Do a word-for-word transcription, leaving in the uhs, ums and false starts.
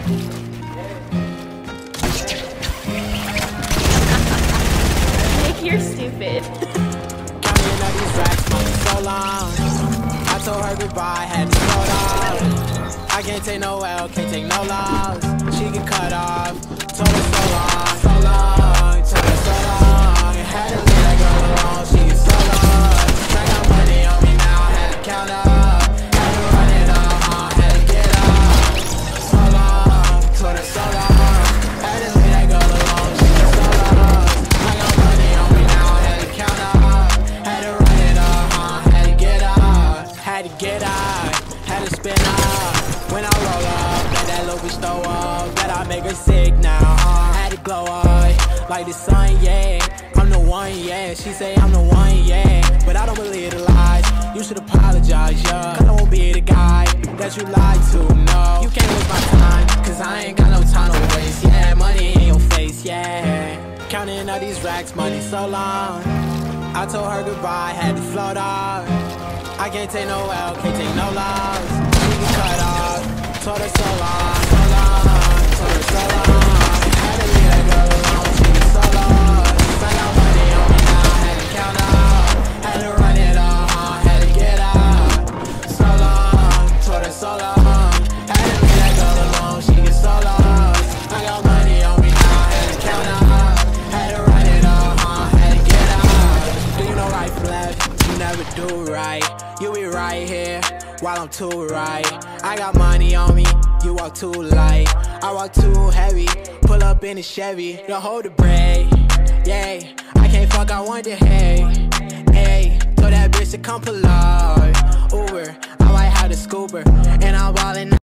Nick, you're stupid. Counting up these racks, money so long. I told her goodbye, had to slow down. I can't take no L, can't take no loss. She get cut off. Told her so long, so long. Told her so long. Had to leave that girl alone, she is so lost. I got money on me now, had to count up. Had to run it up, uh, had to get up. So long, told her so long. Had to leave that girl alone, she is so lost. I got money on me now, had to count up. Had to run it up, uh, had to get up. Had to get up, had to spin up. When I roll up, let that little bitch throw up. Bet I make her sick now, uh, had to glow up. Like the sun, yeah, I'm the one, yeah. She say I'm the one, yeah, but I don't believe the lies. You should apologize, yeah, cause I won't be the guy that you lied to, no. You can't waste my time, cause I ain't got no time to waste, yeah. Money in your face, yeah. Counting all these racks, money so long. I told her goodbye, had to float off. I can't take no L, can't take no loss. She get cut off. Told her so long, so long. Told her so long. Had to leave that girl alone, she was so lost. I got money on me now, had to count up. Had to run it up, uh, had to get up. So long, told her so long. Had to leave that girl alone, she get so lost. I got money on me now, had to count up. Had to run it up, uh, had to get up. Do you know right from left? You never do right. You be right here while I'm too right. I got money on me, you walk too light. I walk too heavy, pull up in a Chevy. Don't hold the brake, yeah. I can't fuck, I want the hay. Hey, told that bitch to come pull up. Uber, I might have the scooper, and I'm ballin'.